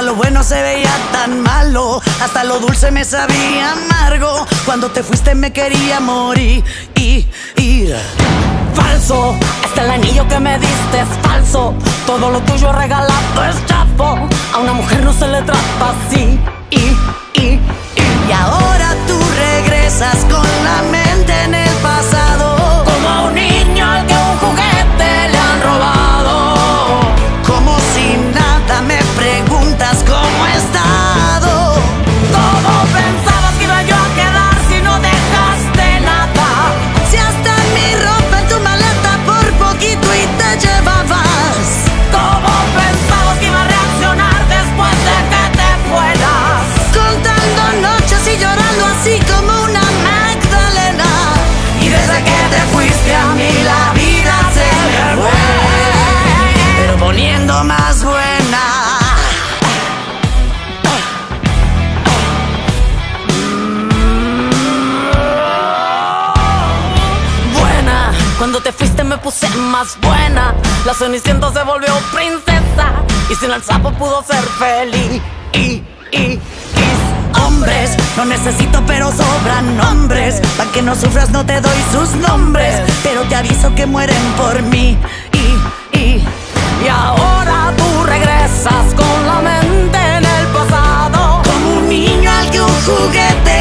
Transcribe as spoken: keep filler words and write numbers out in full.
lo bueno se veía tan malo, hasta lo dulce me sabía amargo. Cuando te fuiste me quería morir. Y, y, falso, hasta el anillo que me diste es falso. Todo lo tuyo regalado es chafo. A una mujer no se le trata así. Y, y, y, y ahora tú regresas con la mente en el pasado, como a un niño al que un juguete le han robado. Como si nada me preguntas cómo he estado. ¿Cómo pensabas que iba yo a quedar si no dejaste nada? Si hasta mi ropa en tu maleta por poquito y te llevabas. ¿Cómo pensabas que iba a reaccionar después de que te fueras? Contando noches y llorando así como una Magdalena. Y desde que te fuiste a mí la vida se me fue, pero poniendo más buena. Buena, cuando te fuiste me puse más buena. La Cenicienta se volvió princesa y sin el sapo pudo ser feliz. Y, y, y hombres no necesito pero sobran nombres. Pa' que no sufras no te doy sus nombres, pero te aviso que mueren por mí. Y, y, y ahora tú regresas con la mente en el pasado, como un niño al que un juguete